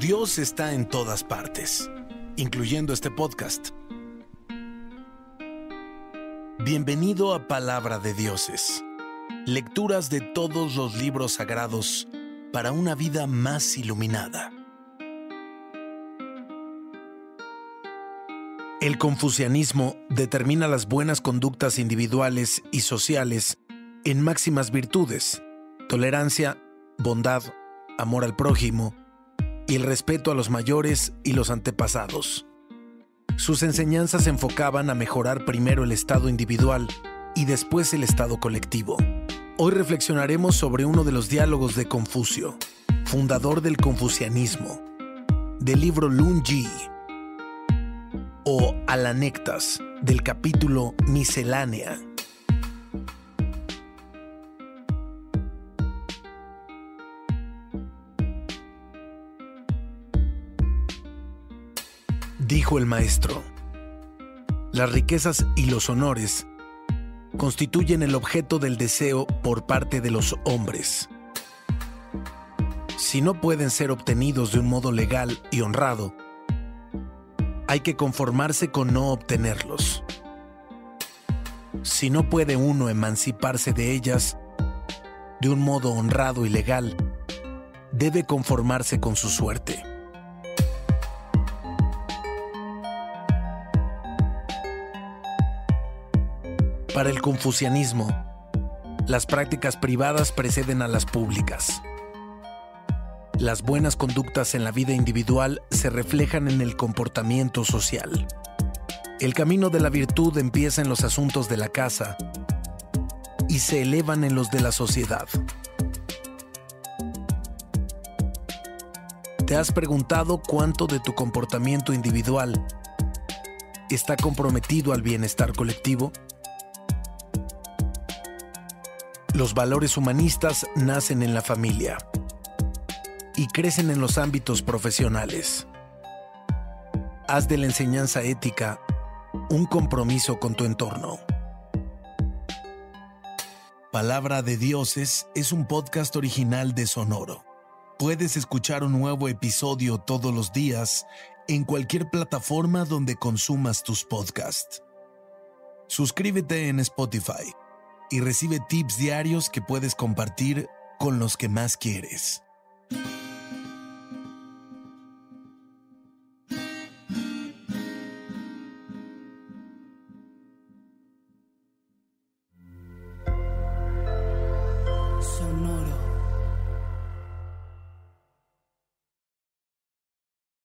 Dios está en todas partes, incluyendo este podcast. Bienvenido a Palabra de Dioses, lecturas de todos los libros sagrados para una vida más iluminada. El confucianismo determina las buenas conductas individuales y sociales en máximas virtudes: tolerancia, bondad, amor al prójimo y el respeto a los mayores y los antepasados. Sus enseñanzas se enfocaban a mejorar primero el estado individual y después el estado colectivo. Hoy reflexionaremos sobre uno de los diálogos de Confucio, fundador del confucianismo, del libro Lun Yi, o Alanectas, del capítulo Miscelánea. Dijo el maestro: las riquezas y los honores constituyen el objeto del deseo por parte de los hombres. Si no pueden ser obtenidos de un modo legal y honrado, hay que conformarse con no obtenerlos. Si no puede uno emanciparse de ellas de un modo honrado y legal, debe conformarse con su suerte. Para el confucianismo, las prácticas privadas preceden a las públicas. Las buenas conductas en la vida individual se reflejan en el comportamiento social. El camino de la virtud empieza en los asuntos de la casa y se elevan en los de la sociedad. ¿Te has preguntado cuánto de tu comportamiento individual está comprometido al bienestar colectivo? Los valores humanistas nacen en la familia y crecen en los ámbitos profesionales. Haz de la enseñanza ética un compromiso con tu entorno. Palabra de Dioses es un podcast original de Sonoro. Puedes escuchar un nuevo episodio todos los días en cualquier plataforma donde consumas tus podcasts. Suscríbete en Spotify y recibe tips diarios que puedes compartir con los que más quieres.